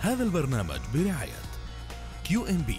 هذا البرنامج برعاية QNB.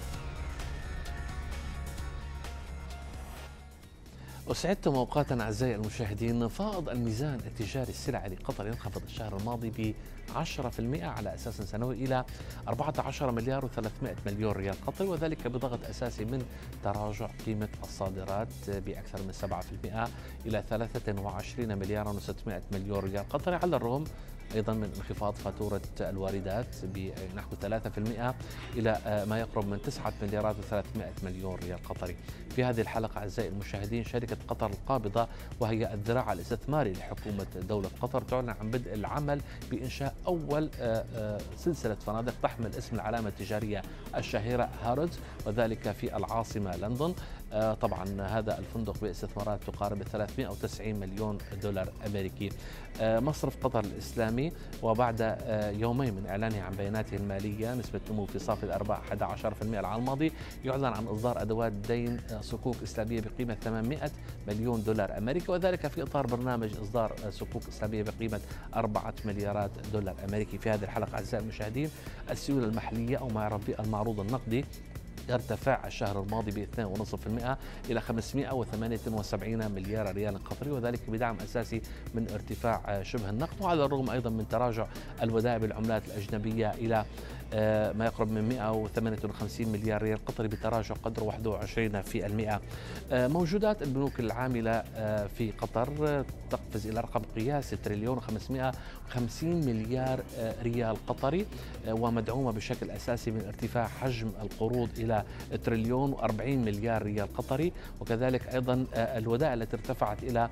أسعدتم أوقاتا أعزائي المشاهدين. فائض الميزان التجاري السلعي لقطر ينخفض الشهر الماضي ب 10% على أساس سنوي إلى 14 مليار و300 مليون ريال قطري، وذلك بضغط أساسي من تراجع قيمة الصادرات بأكثر من 7% إلى 23 مليار و600 مليون ريال قطري، على الرغم أيضا من انخفاض فاتورة الواردات بنحو 3% إلى ما يقرب من 9 مليارات و300 مليون ريال قطري. في هذه الحلقة أعزائي المشاهدين، شركة قطر القابضة وهي الذراع الاستثماري لحكومة دولة قطر تعلن عن بدء العمل بإنشاء أول سلسلة فنادق تحمل اسم العلامة التجارية الشهيرة هارودز، وذلك في العاصمة لندن. طبعا هذا الفندق باستثمارات تقارب 390 مليون دولار أمريكي. مصرف قطر الإسلامي وبعد يومين من إعلانه عن بياناته المالية نسبة نمو في صافي الأرباح 11% العام الماضي، يعلن عن إصدار أدوات دين صكوك إسلامية بقيمة 800 مليون دولار أمريكي، وذلك في إطار برنامج إصدار صكوك إسلامية بقيمة 4 مليارات دولار أمريكي. في هذه الحلقة أعزائي المشاهدين، السيولة المحلية أو ما يعرف بالمعروض النقدي ارتفع الشهر الماضي ب 2.5% إلى 578 مليار ريال قطري، وذلك بدعم أساسي من ارتفاع شبه النقد، وعلى الرغم أيضا من تراجع الودائع بالعملات الأجنبية إلى ما يقرب من 158 مليار ريال قطري بتراجع قدره 21%. موجودات البنوك العاملة في قطر تقفز إلى رقم قياسي تريليون و550 مليار ريال قطري، ومدعومة بشكل أساسي من ارتفاع حجم القروض إلى تريليون و40 مليار ريال قطري، وكذلك أيضا الودائع التي ارتفعت إلى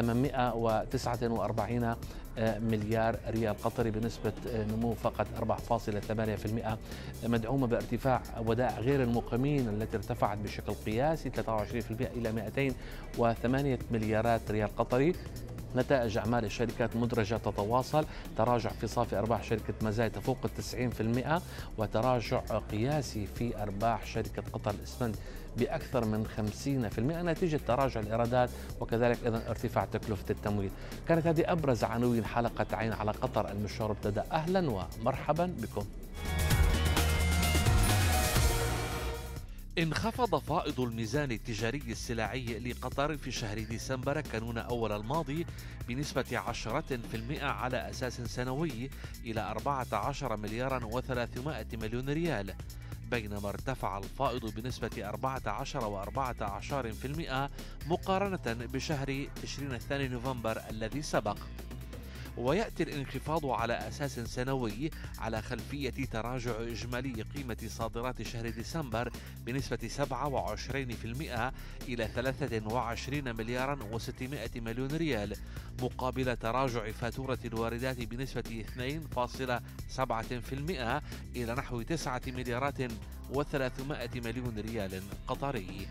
849 مليار ريال قطري بنسبة نمو فقط 4.8%، مدعومة بارتفاع ودائع غير المقيمين التي ارتفعت بشكل قياسي 23% إلى 208 مليارات ريال قطري. نتائج أعمال الشركات المدرجة تتواصل، تراجع في صافي أرباح شركة مزايا تفوق 90%، وتراجع قياسي في أرباح شركة قطر الإسمنت بأكثر من 50% نتيجة تراجع الإيرادات، وكذلك أيضا ارتفاع تكلفة التمويل. كانت هذه أبرز عناوين حلقة عين على قطر. المشوار ابتدأ. أهلا ومرحبا بكم. انخفض فائض الميزان التجاري السلعي لقطر في شهر ديسمبر كانون أول الماضي بنسبة 10% على أساس سنوي إلى 14 مليار و300 مليون ريال، بينما ارتفع الفائض بنسبة 14 و14% مقارنة بشهر تشرين الثاني نوفمبر الذي سبق. ويأتي الانخفاض على أساس سنوي على خلفية تراجع إجمالي قيمة صادرات شهر ديسمبر بنسبة 27% إلى 23 مليار و600 مليون ريال، مقابل تراجع فاتورة الواردات بنسبة 2.7% إلى نحو 9 مليارات و300 مليون ريال قطري.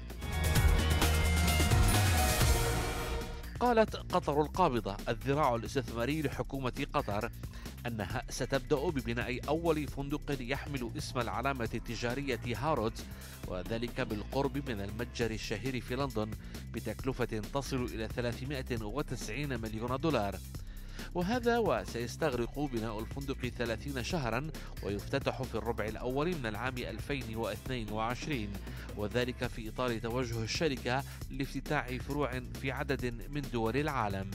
قالت قطر القابضة الذراع الاستثماري لحكومة قطر أنها ستبدأ ببناء أول فندق يحمل اسم العلامة التجارية هارودز، وذلك بالقرب من المتجر الشهير في لندن بتكلفة تصل إلى 390 مليون دولار، وهذا وسيستغرق بناء الفندق 30 شهرا، ويفتتح في الربع الأول من العام 2022، وذلك في إطار توجه الشركة لافتتاح فروع في عدد من دول العالم.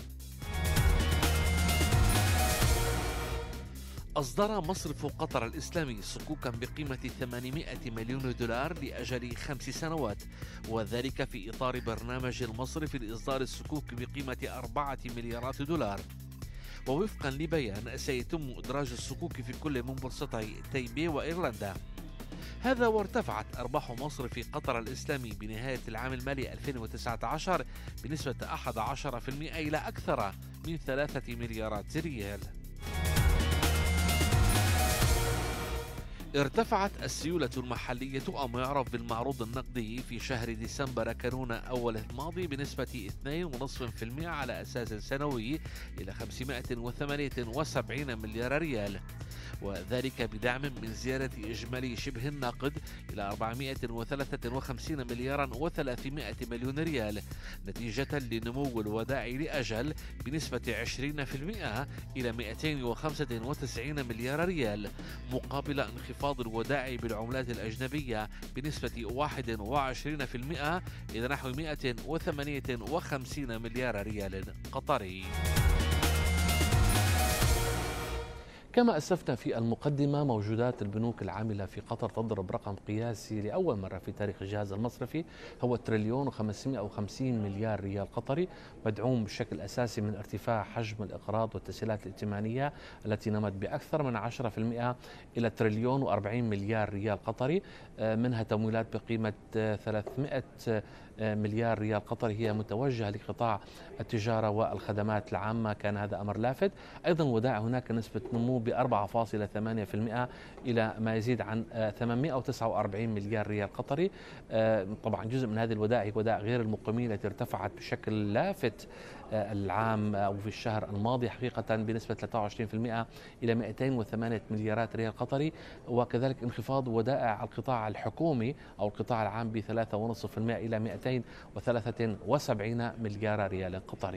أصدر مصرف قطر الإسلامي صكوكا بقيمة 800 مليون دولار لأجل 5 سنوات، وذلك في إطار برنامج المصرف لإصدار الصكوك بقيمة 4 مليارات دولار. ووفقا لبيان سيتم إدراج الصكوك في كل من بورصتي تايبي وإيرلندا. هذا وارتفعت أرباح مصرف قطر الإسلامي بنهاية العام المالي 2019 بنسبة 11% إلى أكثر من 3 مليارات ريال. ارتفعت السيولة المحلية أو ما يعرف بالمعروض النقدي في شهر ديسمبر كانون أول الماضي بنسبة 2.5% على أساس سنوي إلى 578 مليار ريال، وذلك بدعم من زيادة إجمالي شبه النقد إلى 453 مليارا و300 مليون ريال، نتيجة لنمو الودائع لأجل بنسبة 20% إلى 295 مليار ريال، مقابل انخفاض الودائع بالعملات الأجنبية بنسبة 21% إلى نحو 158 مليار ريال قطري. كما أسلفنا في المقدمة، موجودات البنوك العاملة في قطر تضرب رقم قياسي لأول مرة في تاريخ الجهاز المصرفي، هو تريليون و550 مليار ريال قطري، مدعوم بشكل أساسي من ارتفاع حجم الإقراض والتسهيلات الائتمانية التي نمت بأكثر من 10% إلى تريليون و40 مليار ريال قطري، منها تمويلات بقيمة 300 مليار ريال قطري هي متوجهة لقطاع التجارة والخدمات العامة، كان هذا أمر لافت. أيضا ودائع هناك نسبة نمو ب 4.8% إلى ما يزيد عن 849 مليار ريال قطري. طبعا جزء من هذه الودائع هي ودائع غير المقيمين التي ارتفعت بشكل لافت العام أو في الشهر الماضي حقيقة بنسبة 23% إلى 208 مليارات ريال قطري، وكذلك انخفاض ودائع القطاع الحكومي أو القطاع العام ب 3.5% إلى 273 مليار ريال قطري.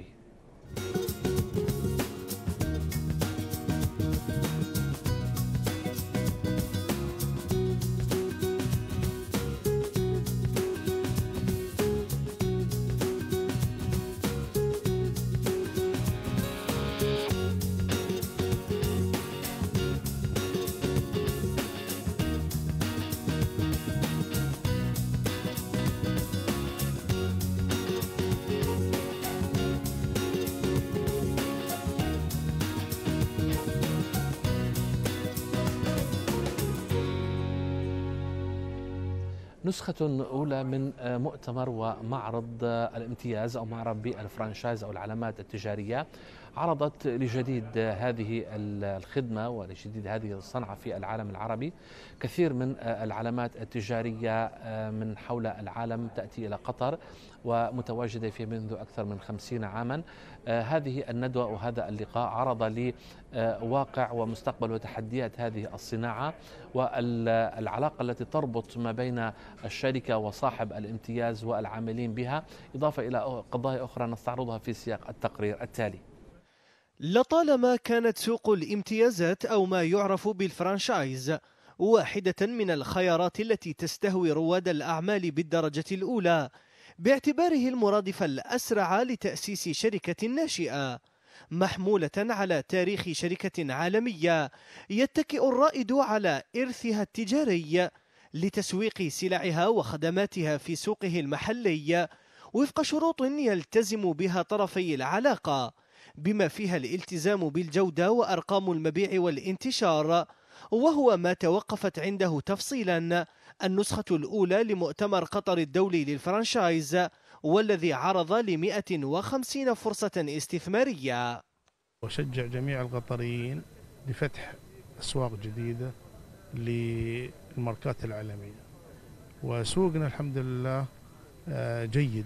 نسخة أولى من مؤتمر ومعرض الامتياز أو معرض بالفرانشايز أو العلامات التجارية عرضت لجديد هذه الخدمة ولجديد هذه الصنعة في العالم العربي. كثير من العلامات التجارية من حول العالم تأتي إلى قطر ومتواجدة فيه منذ أكثر من 50 عاما. هذه الندوة وهذا اللقاء عرض لي واقع ومستقبل وتحديات هذه الصناعة والعلاقة التي تربط ما بين الشركة وصاحب الامتياز والعاملين بها، إضافة إلى قضايا أخرى نستعرضها في سياق التقرير التالي. لطالما كانت سوق الامتيازات أو ما يعرف بالفرانشايز واحدة من الخيارات التي تستهوي رواد الأعمال بالدرجة الأولى، باعتباره المرادف الأسرع لتأسيس شركة ناشئة محمولة على تاريخ شركة عالمية يتكئ الرائد على إرثها التجاري لتسويق سلعها وخدماتها في سوقه المحلي وفق شروط يلتزم بها طرفي العلاقة، بما فيها الالتزام بالجودة وأرقام المبيع والانتشار، وهو ما توقفت عنده تفصيلا النسخة الأولى لمؤتمر قطر الدولي للفرانشايز، والذي عرض 150 فرصة استثمارية. وشجع جميع القطريين لفتح أسواق جديدة للماركات العالمية، وسوقنا الحمد لله جيد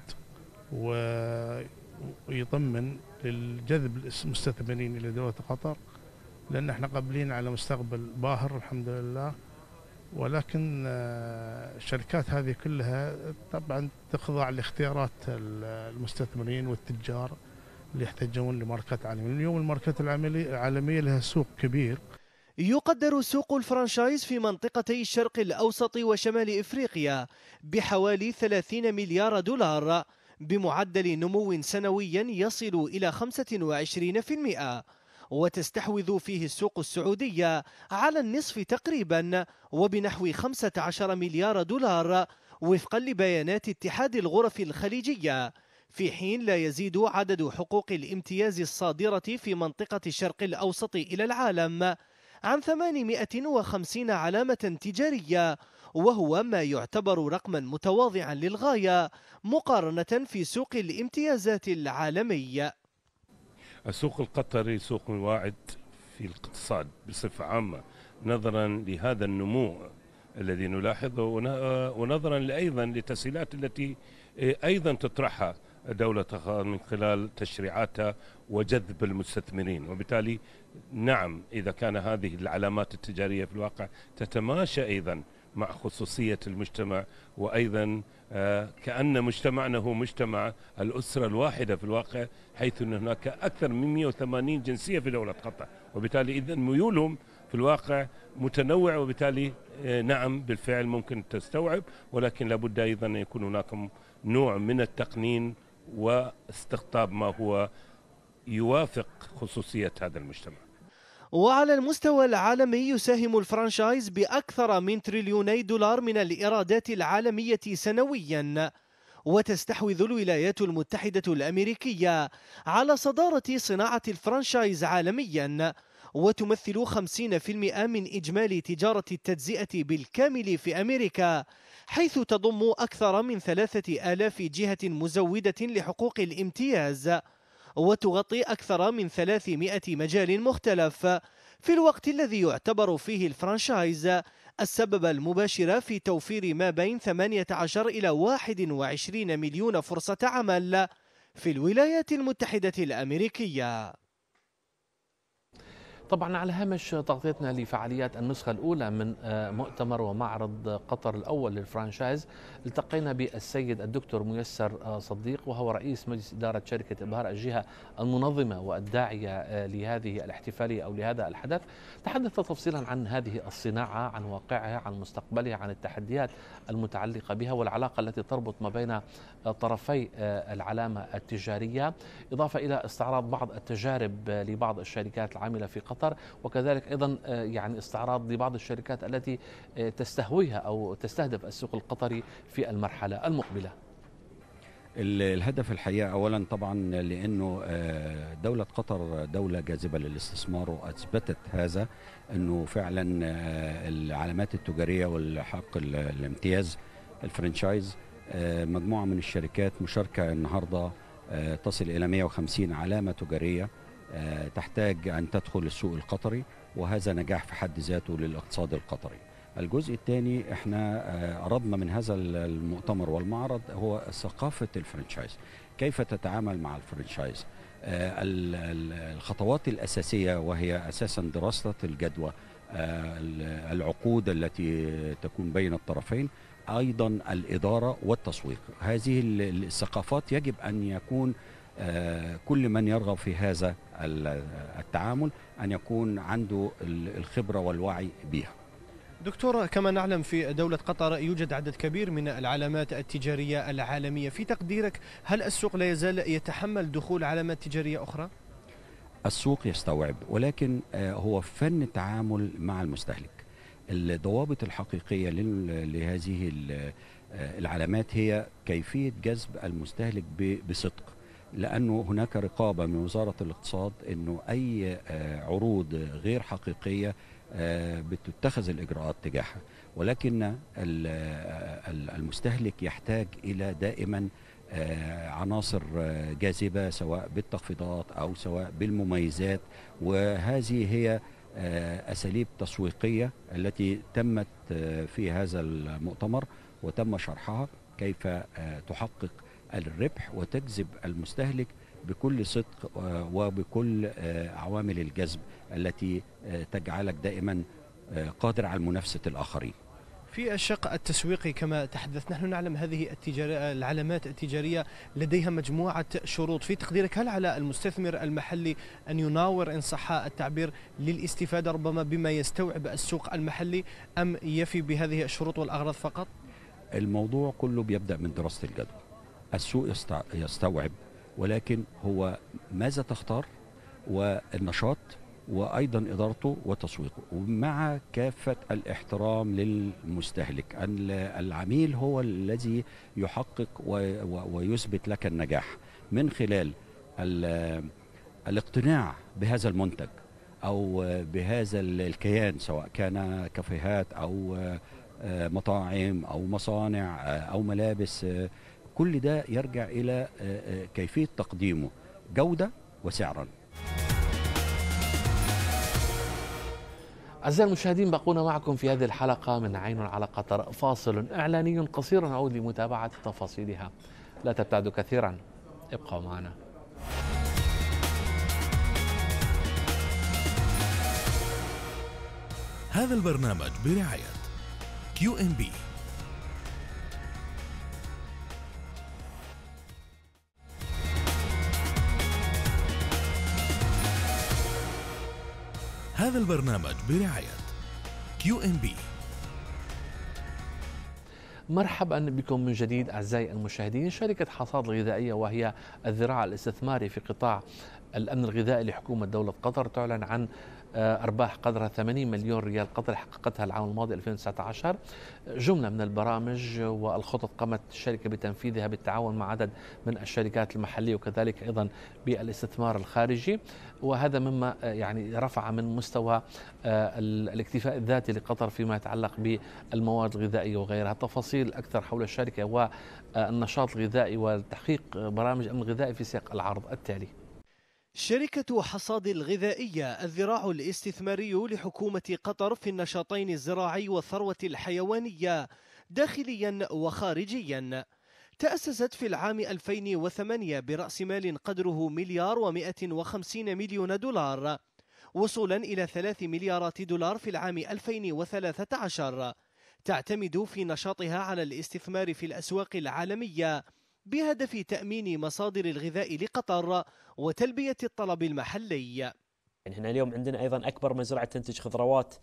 ويطمن للجذب المستثمرين إلى دولة قطر، لأن احنا قابلين على مستقبل باهر الحمد لله. ولكن الشركات هذه كلها طبعا تخضع لاختيارات المستثمرين والتجار اللي يحتاجون لماركات عالمية. اليوم الماركات العالمية لها سوق كبير. يقدر سوق الفرانشايز في منطقتي الشرق الأوسط وشمال إفريقيا بحوالي 30 مليار دولار بمعدل نمو سنوي يصل إلى 25%، وتستحوذ فيه السوق السعودية على النصف تقريبا وبنحو 15 مليار دولار وفقا لبيانات اتحاد الغرف الخليجية، في حين لا يزيد عدد حقوق الامتياز الصادرة في منطقة الشرق الأوسط إلى العالم عن 850 علامة تجارية، وهو ما يعتبر رقما متواضعا للغاية مقارنة في سوق الامتيازات العالمية. السوق القطري سوق واعد في الاقتصاد بصفة عامة، نظرا لهذا النمو الذي نلاحظه، ونظرا أيضا للتسهيلات التي أيضا تطرحها دولة من خلال تشريعاتها وجذب المستثمرين. وبالتالي نعم، إذا كان هذه العلامات التجارية في الواقع تتماشى أيضا مع خصوصية المجتمع، وأيضا كأن مجتمعنا هو مجتمع الأسرة الواحدة في الواقع، حيث أن هناك أكثر من 180 جنسية في دولة قطر، وبالتالي إذن ميولهم في الواقع متنوع، وبالتالي نعم بالفعل ممكن تستوعب، ولكن لابد أيضا أن يكون هناك نوع من التقنين واستقطاب ما هو يوافق خصوصية هذا المجتمع. وعلى المستوى العالمي يساهم الفرانشايز بأكثر من تريليوني دولار من الإيرادات العالمية سنويا، وتستحوذ الولايات المتحدة الأمريكية على صدارة صناعة الفرانشايز عالميا، وتمثل 50% من إجمالي تجارة التجزئة بالكامل في أمريكا، حيث تضم أكثر من 3000 جهة مزودة لحقوق الامتياز، وتغطي أكثر من 300 مجال مختلف، في الوقت الذي يعتبر فيه الفرانشايز السبب المباشر في توفير ما بين 18 إلى 21 مليون فرصة عمل في الولايات المتحدة الأمريكية. طبعا على هامش تغطيتنا لفعاليات النسخة الأولى من مؤتمر ومعرض قطر الأول للفرانشايز، التقينا بالسيد الدكتور ميسر صديق، وهو رئيس مجلس إدارة شركة إبهار، الجهة المنظمة والداعية لهذه الاحتفالية أو لهذا الحدث. تحدث تفصيلا عن هذه الصناعة، عن واقعها، عن مستقبلها، عن التحديات المتعلقة بها، والعلاقة التي تربط ما بين طرفي العلامة التجارية، إضافة إلى استعراض بعض التجارب لبعض الشركات العاملة في قطر، وكذلك أيضا يعني استعراض لبعض الشركات التي تستهويها أو تستهدف السوق القطري في المرحلة المقبلة. الهدف الحقيقة أولا طبعا لأنه دولة قطر دولة جاذبة للاستثمار، وأثبتت هذا أنه فعلا العلامات التجارية والحق الامتياز الفرنشايز مجموعة من الشركات مشاركة النهاردة تصل إلى 150 علامة تجارية تحتاج أن تدخل السوق القطري، وهذا نجاح في حد ذاته للاقتصاد القطري. الجزء الثاني احنا أردنا من هذا المؤتمر والمعرض هو ثقافة الفرنشايز، كيف تتعامل مع الفرنشايز، الخطوات الأساسية، وهي أساسا دراسة الجدوى، العقود التي تكون بين الطرفين، أيضا الإدارة والتسويق. هذه الثقافات يجب أن يكون كل من يرغب في هذا التعامل أن يكون عنده الخبرة والوعي بها. دكتور، كما نعلم في دولة قطر يوجد عدد كبير من العلامات التجارية العالمية، في تقديرك هل السوق لا يزال يتحمل دخول علامات تجارية أخرى؟ السوق يستوعب، ولكن هو فن التعامل مع المستهلك. الضوابط الحقيقية لهذه العلامات هي كيفية جذب المستهلك بصدق، لأنه هناك رقابة من وزارة الاقتصاد أنه أي عروض غير حقيقية بتتخذ الإجراءات تجاهها، ولكن المستهلك يحتاج إلى دائما عناصر جاذبة، سواء بالتخفيضات أو سواء بالمميزات، وهذه هي أساليب تسويقية التي تمت في هذا المؤتمر وتم شرحها كيف تحقق الربح وتجذب المستهلك بكل صدق وبكل عوامل الجذب التي تجعلك دائما قادر على منافسة الآخرين. في الشق التسويقي كما تحدث، نحن نعلم هذه العلامات التجارية لديها مجموعة شروط، في تقديرك هل على المستثمر المحلي أن يناور إن صح التعبير للاستفادة ربما بما يستوعب السوق المحلي، أم يفي بهذه الشروط والأغراض فقط؟ الموضوع كله بيبدأ من دراسة الجدوى. السوق يستوعب، ولكن هو ماذا تختار والنشاط وأيضا إدارته وتسويقه، ومع كافة الاحترام للمستهلك. العميل هو الذي يحقق ويثبت لك النجاح من خلال الاقتناع بهذا المنتج أو بهذا الكيان، سواء كان كافيهات أو مطاعم أو مصانع أو ملابس. كل ده يرجع إلى كيفية تقديمه جودة وسعرا. أعزائي المشاهدين، بقونا معكم في هذه الحلقة من عين على قطر. فاصل إعلاني قصير نعود لمتابعة تفاصيلها. لا تبتعدوا كثيرا، ابقوا معنا. هذا البرنامج برعاية QNB. هذا البرنامج برعاية QNB. مرحبا بكم من جديد أعزائي المشاهدين. شركة حصاد الغذائية وهي الذراع الاستثماري في قطاع الأمن الغذائي لحكومة دولة قطر تعلن عن أرباح قدرها 80 مليون ريال قطري حققتها العام الماضي 2019. جملة من البرامج والخطط قامت الشركة بتنفيذها بالتعاون مع عدد من الشركات المحلية وكذلك أيضا بالاستثمار الخارجي، وهذا مما يعني رفع من مستوى الاكتفاء الذاتي لقطر فيما يتعلق بالمواد الغذائية وغيرها. تفاصيل أكثر حول الشركة والنشاط الغذائي وتحقيق برامج الأمن الغذائي في سياق العرض التالي. شركة حصاد الغذائية الذراع الاستثماري لحكومة قطر في النشاطين الزراعي والثروة الحيوانية داخليا وخارجيا، تأسست في العام 2008 برأس مال قدره $150 مليون وصولا إلى 3 مليارات دولار في العام 2013. تعتمد في نشاطها على الاستثمار في الأسواق العالمية بهدف تأمين مصادر الغذاء لقطر وتلبية الطلب المحلي. يعني هنا اليوم عندنا أيضا أكبر مزرعة تنتج خضروات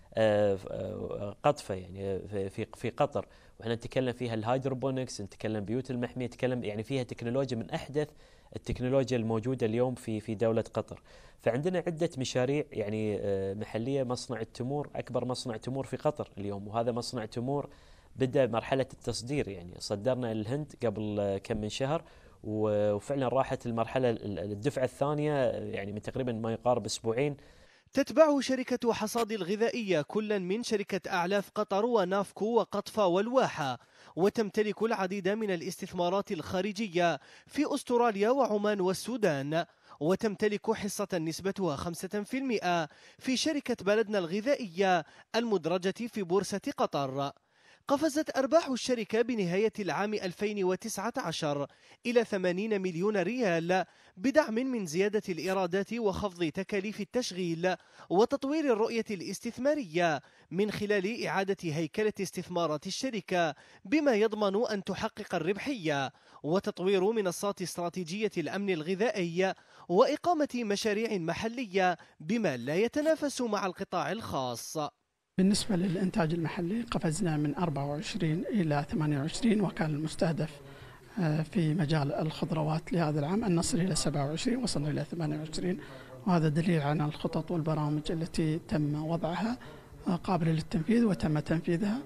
قطفة يعني في قطر، وإحنا نتكلم فيها الهيدروبونكس، نتكلم بيوت المحمية، نتكلم يعني فيها تكنولوجيا من أحدث التكنولوجيا الموجودة اليوم في دولة قطر. فعندنا عدة مشاريع يعني محلية. مصنع التمور أكبر مصنع تمور في قطر اليوم، وهذا مصنع تمور بدأ مرحلة التصدير، يعني صدرنا الهند قبل كم من شهر، وفعلا راحت المرحلة الدفعة الثانية يعني من تقريبا ما يقارب أسبوعين. تتبع شركة حصاد الغذائية كل من شركة أعلاف قطر ونافكو وقطفة والواحة، وتمتلك العديد من الاستثمارات الخارجية في أستراليا وعمان والسودان، وتمتلك حصة نسبتها 5% في شركة بلدنا الغذائية المدرجة في بورصة قطر. قفزت أرباح الشركة بنهاية العام 2019 إلى 80 مليون ريال بدعم من زيادة الإيرادات وخفض تكاليف التشغيل وتطوير الرؤية الاستثمارية من خلال إعادة هيكلة استثمارات الشركة بما يضمن أن تحقق الربحية، وتطوير منصات استراتيجية الأمن الغذائي، وإقامة مشاريع محلية بما لا يتنافس مع القطاع الخاص. بالنسبة للإنتاج المحلي قفزنا من 24 إلى 28، وكان المستهدف في مجال الخضروات لهذا العام أن نصل إلى 27، وصلنا إلى 28، وهذا دليل على الخطط والبرامج التي تم وضعها قابلة للتنفيذ وتم تنفيذها.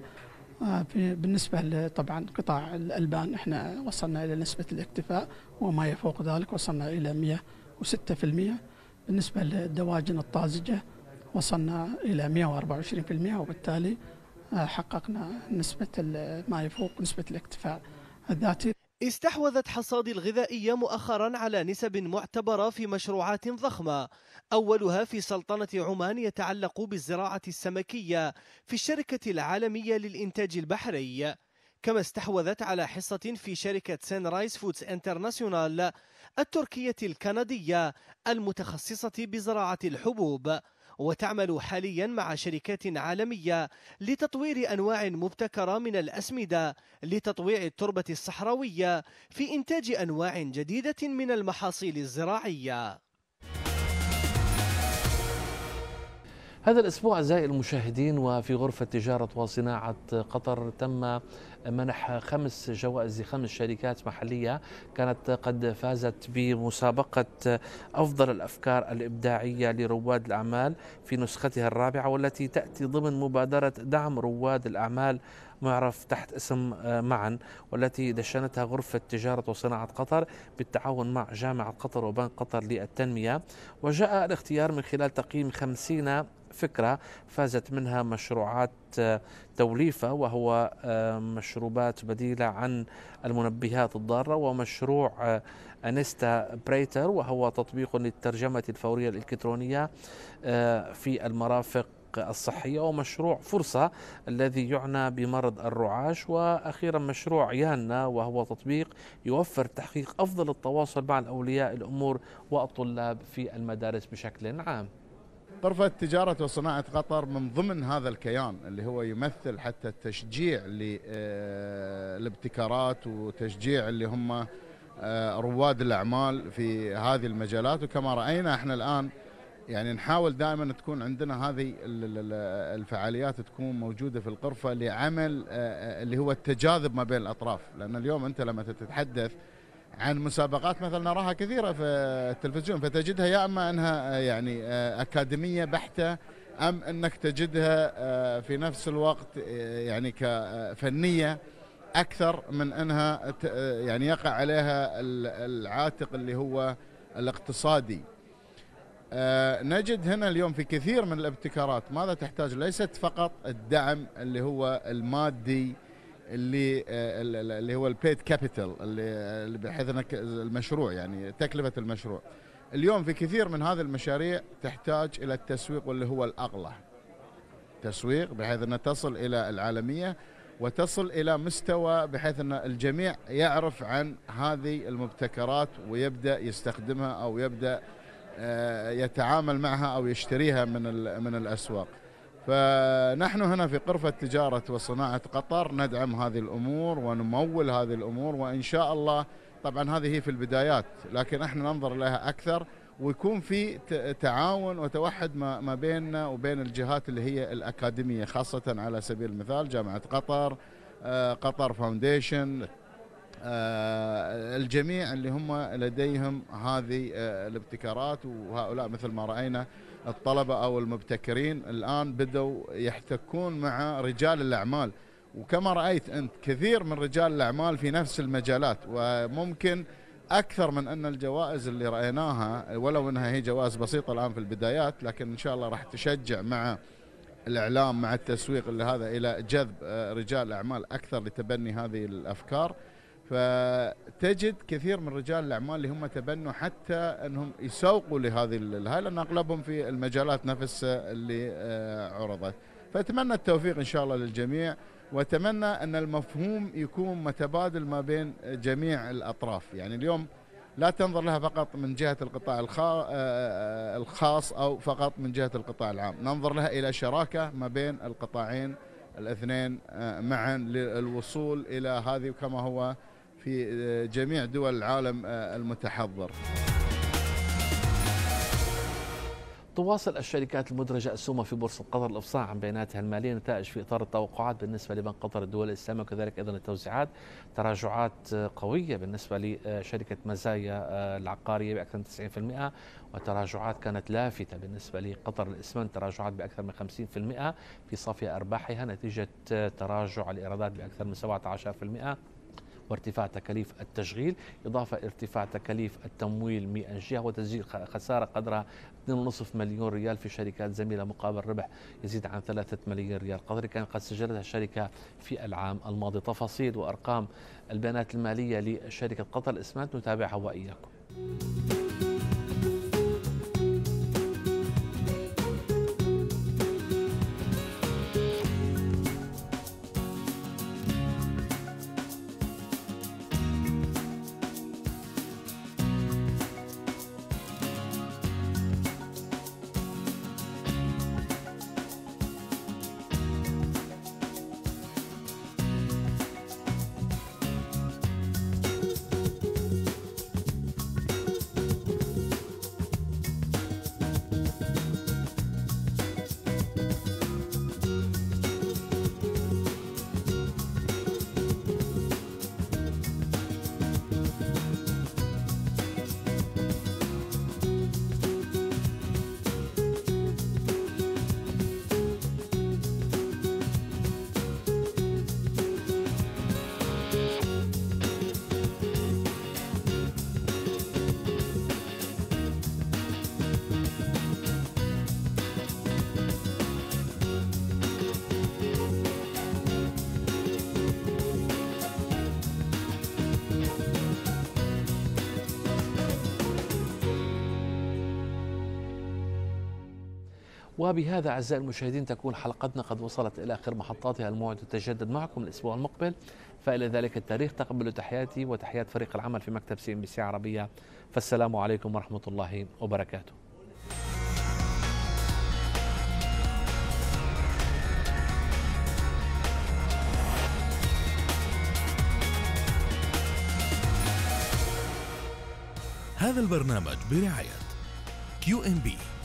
بالنسبة طبعا قطاع الألبان احنا وصلنا إلى نسبة الاكتفاء وما يفوق ذلك، وصلنا إلى 106%. بالنسبة للدواجن الطازجة وصلنا إلى 124%، وبالتالي حققنا نسبة ما يفوق نسبة الاكتفاء الذاتي. استحوذت حصاد الغذائية مؤخرا على نسب معتبرة في مشروعات ضخمة، أولها في سلطنة عمان يتعلق بالزراعة السمكية في الشركة العالمية للإنتاج البحري، كما استحوذت على حصة في شركة سانرايز فودز انترناسيونال التركية الكندية المتخصصة بزراعة الحبوب، وتعمل حاليا مع شركات عالمية لتطوير أنواع مبتكرة من الأسمدة لتطويع التربة الصحراوية في إنتاج أنواع جديدة من المحاصيل الزراعية. هذا الأسبوع أعزائي المشاهدين وفي غرفة تجارة وصناعة قطر تم منح 5 جوائز ل5 شركات محلية كانت قد فازت بمسابقة أفضل الأفكار الإبداعية لرواد الأعمال في نسختها الرابعة، والتي تأتي ضمن مبادرة دعم رواد الأعمال معرف تحت اسم معا، والتي دشنتها غرفة تجارة وصناعة قطر بالتعاون مع جامعة قطر وبنك قطر للتنمية. وجاء الاختيار من خلال تقييم 50 فكرة فازت منها مشروعات توليفة وهو مشروبات بديلة عن المنبهات الضارة، ومشروع أنستا بريتر وهو تطبيق للترجمة الفورية الإلكترونية في المرافق الصحية، ومشروع فرصة الذي يعنى بمرض الرعاش، وأخيرا مشروع يانا وهو تطبيق يوفر تحقيق أفضل التواصل مع أولياء الأمور والطلاب في المدارس بشكل عام. غرفة تجارة وصناعة قطر من ضمن هذا الكيان اللي هو يمثل حتى التشجيع للابتكارات وتشجيع اللي هم رواد الأعمال في هذه المجالات. وكما رأينا احنا الآن يعني نحاول دائما تكون عندنا هذه الفعاليات تكون موجودة في الغرفة لعمل اللي هو التجاذب ما بين الأطراف، لأن اليوم أنت لما تتحدث عن مسابقات مثلا نراها كثيرة في التلفزيون فتجدها يا أما أنها يعني أكاديمية بحتة، أم أنك تجدها في نفس الوقت يعني كفنية أكثر من أنها يعني يقع عليها العاتق اللي هو الاقتصادي. نجد هنا اليوم في كثير من الابتكارات ماذا تحتاج، ليست فقط الدعم اللي هو المادي اللي هو البيد كابيتال اللي بحيث انك المشروع يعني تكلفة المشروع. اليوم في كثير من هذه المشاريع تحتاج الى التسويق واللي هو الاغلى تسويق بحيث انها تصل الى العالمية وتصل الى مستوى بحيث ان الجميع يعرف عن هذه المبتكرات ويبدأ يستخدمها او يبدأ يتعامل معها او يشتريها من الاسواق. فنحن هنا في غرفة تجارة وصناعة قطر ندعم هذه الأمور ونمول هذه الأمور، وإن شاء الله طبعا هذه هي في البدايات، لكن احنا ننظر لها أكثر ويكون في تعاون وتوحد ما بيننا وبين الجهات اللي هي الأكاديمية، خاصة على سبيل المثال جامعة قطر، قطر فاونديشن، الجميع اللي هم لديهم هذه الابتكارات. وهؤلاء مثل ما رأينا الطلبة أو المبتكرين الآن بدأوا يحتكون مع رجال الأعمال، وكما رأيت أنت كثير من رجال الأعمال في نفس المجالات، وممكن أكثر من أن الجوائز اللي رأيناها ولو أنها هي جوائز بسيطة الآن في البدايات، لكن إن شاء الله راح تشجع مع الإعلام مع التسويق لهذا إلى جذب رجال الأعمال أكثر لتبني هذه الأفكار. فتجد كثير من رجال الأعمال اللي هم تبنوا حتى أنهم يسوقوا لهذه الهاي، لأن أغلبهم في المجالات نفس اللي عرضت. فأتمنى التوفيق إن شاء الله للجميع، وأتمنى أن المفهوم يكون متبادل ما بين جميع الأطراف. يعني اليوم لا تنظر لها فقط من جهة القطاع الخاص أو فقط من جهة القطاع العام، ننظر لها إلى شراكة ما بين القطاعين الاثنين معا للوصول إلى هذه، وكما هو في جميع دول العالم المتحضر. تواصل الشركات المدرجة السومة في بورصة قطر الإفصاح عن بياناتها المالية، نتائج في إطار التوقعات بالنسبة لبنك قطر الدول الإسلامية، وكذلك أيضا التوزيعات. تراجعات قوية بالنسبة لشركة مزايا العقارية بأكثر من 90%، وتراجعات كانت لافتة بالنسبة لقطر الإسمنت، تراجعات بأكثر من 50% في صافي أرباحها نتيجة تراجع الإيرادات بأكثر من 17%، وارتفاع تكاليف التشغيل إضافة ارتفاع تكاليف التمويل من جهة، وتسجيل خسارة قدرها 2.5 مليون ريال في شركات زميلة مقابل ربح يزيد عن 3 مليون ريال قطري كان قد سجلتها الشركة في العام الماضي. تفاصيل وأرقام البيانات المالية لشركة قطر الإسمنت نتابعها وإياكم. وبهذا أعزائي المشاهدين تكون حلقتنا قد وصلت إلى آخر محطاتها. الموعد يتجدد معكم الأسبوع المقبل، فإلى ذلك التاريخ تقبلوا تحياتي وتحيات فريق العمل في مكتب CNBC عربية، فالسلام عليكم ورحمة الله وبركاته. هذا البرنامج برعاية QNB